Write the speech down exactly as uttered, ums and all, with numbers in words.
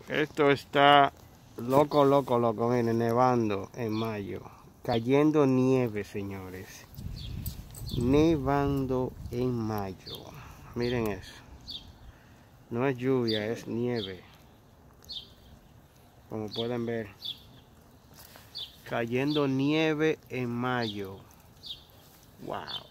Esto está loco, loco, loco. Miren, nevando en mayo. Cayendo nieve, señores. Nevando en mayo. Miren eso. No es lluvia, es nieve. Como pueden ver. Cayendo nieve en mayo. Wow.